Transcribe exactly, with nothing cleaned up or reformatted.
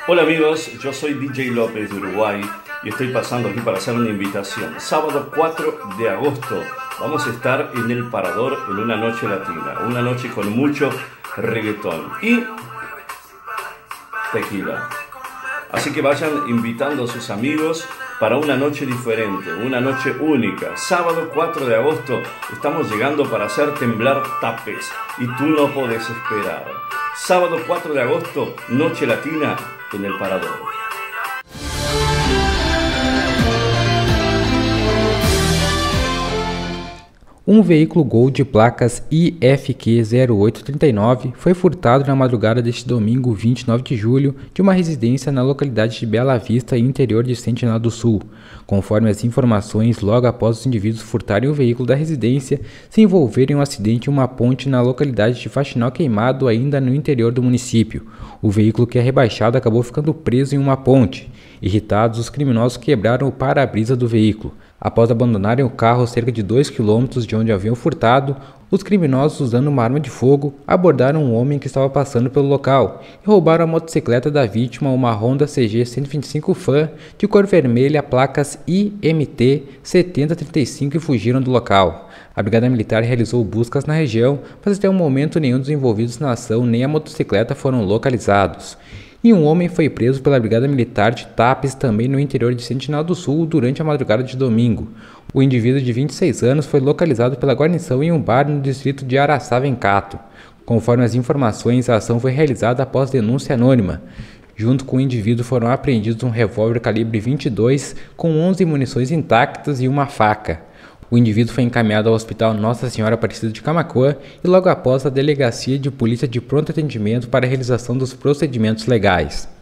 Hola amigos, yo soy D J López de Uruguay y estoy pasando aquí para hacer una invitación. Sábado cuatro de agosto vamos a estar en El Parador en una noche latina, una noche con mucho reggaetón y tequila. Así que vayan invitando a sus amigos para una noche diferente, una noche única. Sábado cuatro de agosto estamos llegando para hacer temblar tapes y tú no podés esperar. Sábado cuatro de agosto, noche latina en El Parador. Um veículo Gol de placas I F Q zero oito três nove foi furtado na madrugada deste domingo, vinte e nove de julho, de uma residência na localidade de Bela Vista, interior de Sentinela do Sul. Conforme as informações, logo após os indivíduos furtarem o veículo da residência, se envolverem em um acidente em uma ponte na localidade de Faxinal Queimado, ainda no interior do município. O veículo que é rebaixado acabou ficando preso em uma ponte. Irritados, os criminosos quebraram o para-brisa do veículo. Após abandonarem o carro cerca de dois quilômetros de onde haviam furtado, os criminosos, usando uma arma de fogo, abordaram um homem que estava passando pelo local e roubaram a motocicleta da vítima, uma Honda C G cento e vinte e cinco Fan de cor vermelha, placas I M T setenta trinta e cinco, e fugiram do local. A Brigada Militar realizou buscas na região, mas até o momento nenhum dos envolvidos na ação nem a motocicleta foram localizados. E um homem foi preso pela Brigada Militar de Tapes, também no interior de Sentinela do Sul, durante a madrugada de domingo. O indivíduo de vinte e seis anos foi localizado pela guarnição em um bar no distrito de Araçá-Vencato. Conforme as informações, a ação foi realizada após denúncia anônima. Junto com o indivíduo foram apreendidos um revólver calibre vinte e dois com onze munições intactas e uma faca. O indivíduo foi encaminhado ao Hospital Nossa Senhora Aparecida de Camaquã e logo após a Delegacia de Polícia de Pronto Atendimento para a realização dos procedimentos legais.